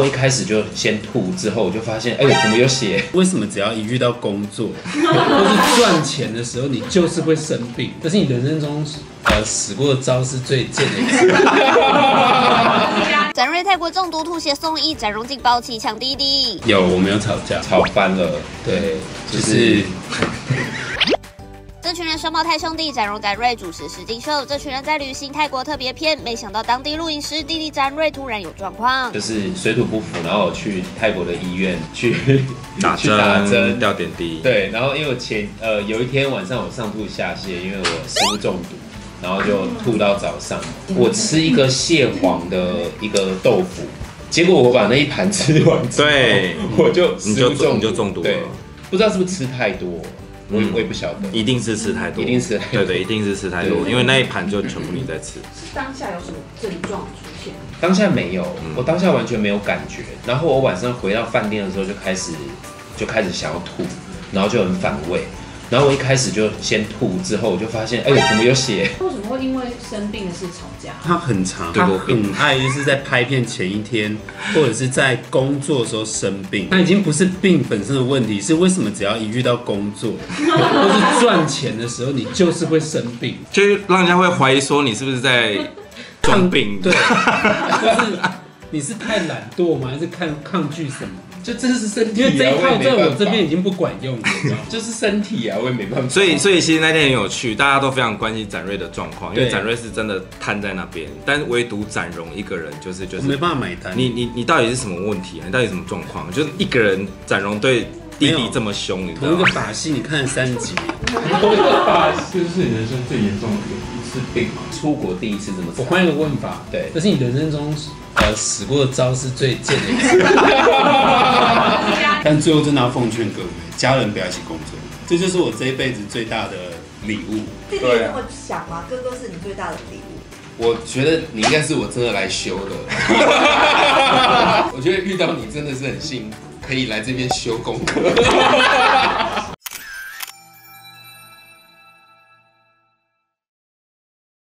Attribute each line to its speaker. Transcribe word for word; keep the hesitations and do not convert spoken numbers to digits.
Speaker 1: 一开始就先吐，之后我就发现，哎呦，怎么有血？
Speaker 2: 为什么只要一遇到工作或是赚钱的时候，你就是会生病？这是你人生中呃使过的招是最贱的一次。
Speaker 3: 展瑞泰国中毒吐血送医，展荣劲爆气抢弟弟。
Speaker 2: 有，我没有吵架，
Speaker 1: 吵翻了。对，
Speaker 2: 就是。
Speaker 3: 这群人双胞胎兄弟展荣、展瑞主持实境秀。这群人在旅行泰国特别篇，没想到当地录影时，弟弟展瑞突然有状况，
Speaker 1: 就是水土不服，然后我去泰国的医院去
Speaker 4: 打针、打针、吊点滴。
Speaker 1: 对，然后因为我前呃有一天晚上我上吐下泻，因为我食物中毒，然后就吐到早上。我吃一个蟹黄的一个豆腐，结果我把那一盘吃完之后，
Speaker 4: 对，
Speaker 1: 我就食物中毒，
Speaker 4: 你就中毒了。
Speaker 1: 对，不知道是不是吃太多。我我也不晓得，
Speaker 4: 一定是吃太多，
Speaker 1: 一定是
Speaker 4: 对对，一定是吃太多，因为那一盘就全部你在吃。
Speaker 5: 是当下有什么症状出现？
Speaker 1: 当下没有，我当下完全没有感觉。然后我晚上回到饭店的时候就开始就开始想要吐，然后就很反胃。然后我一开始就先吐，之后我就发现，哎呦，怎么有血？
Speaker 5: 为什么会因为生病的事吵架？
Speaker 2: 他很常，他很爱就是在拍片前一天，或者是在工作的时候生病。他已经不是病本身的问题，是为什么只要一遇到工作或是赚钱的时候，你就是会生病，
Speaker 4: 就让人家会怀疑说你是不是在装病？
Speaker 2: 对，就是你是太懒惰吗？还是抗抗拒什么？
Speaker 1: 就这是身体、啊，
Speaker 2: 因为这一套在我这边已经不管用了，
Speaker 1: 就是身体啊，我也没办法。
Speaker 4: 所以，所以其实那天很有趣，大家都非常关心展瑞的状况，因为展瑞是真的瘫在那边，但唯独展荣一个人就是就是
Speaker 2: 没办法买单。
Speaker 4: 你你你到底是什么问题啊？你到底什么状况？就是一个人展荣对弟弟这么凶，你知道吗？
Speaker 2: 同一个把戏，你看了三集，
Speaker 6: 同一个把戏，这是你人生最严重的一次病嘛？
Speaker 1: 出国第一次这么惨。
Speaker 2: 我换一个问法，
Speaker 1: 对，
Speaker 2: 这是你人生中呃使过的招是最贱的一次。但最后真的要奉劝各位，家人不要一起工作，这就是我这一辈子最大的礼物。
Speaker 7: 弟弟也这么想吗？哥哥是你最大的礼物。
Speaker 8: 我觉得你应该是我真的来修的。我觉得遇到你真的是很幸福，可以来这边修功课。